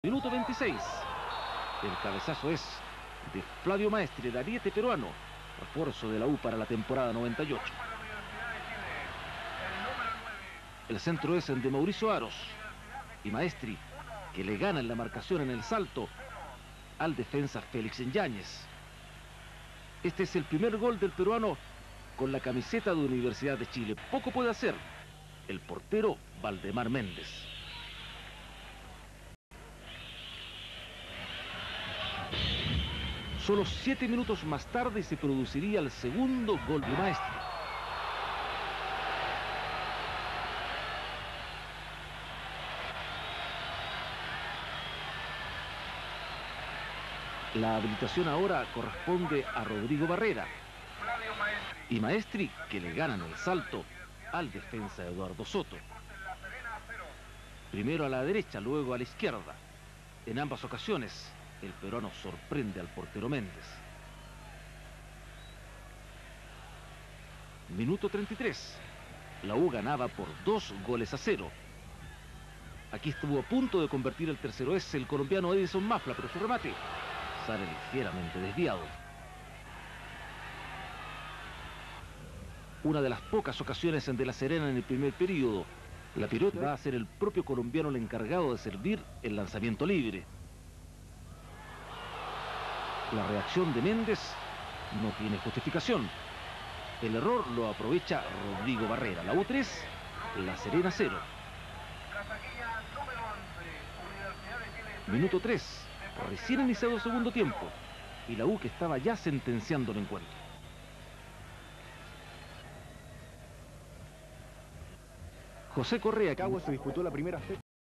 Minuto 26. El cabezazo es de Flavio Maestri, el ariete peruano, refuerzo de la U para la temporada 98. El centro es de Mauricio Aros y Maestri, que le gana en la marcación en el salto al defensa Félix Yáñez. Este es el primer gol del peruano con la camiseta de Universidad de Chile. Poco puede hacer el portero Valdemar Méndez. Solo 7 minutos más tarde se produciría el segundo gol de Maestri. La habilitación ahora corresponde a Rodrigo Barrera. Y Maestri, que le ganan el salto al defensa Eduardo Soto. Primero a la derecha, luego a la izquierda. En ambas ocasiones, el peruano sorprende al portero Méndez. Minuto 33. La U ganaba por 2-0. Aquí estuvo a punto de convertir el tercero. Es el colombiano Edison Mafla, pero su remate sale ligeramente desviado. Una de las pocas ocasiones de La Serena en el primer periodo. La pirueta va a ser el propio colombiano el encargado de servir el lanzamiento libre. La reacción de Méndez no tiene justificación. El error lo aprovecha Rodrigo Barrera. La U 3, La Serena 0. Minuto 3. Recién iniciado el segundo tiempo. Y la U que estaba ya sentenciando el encuentro. José Correa. Cagua se disputó la primera fecha.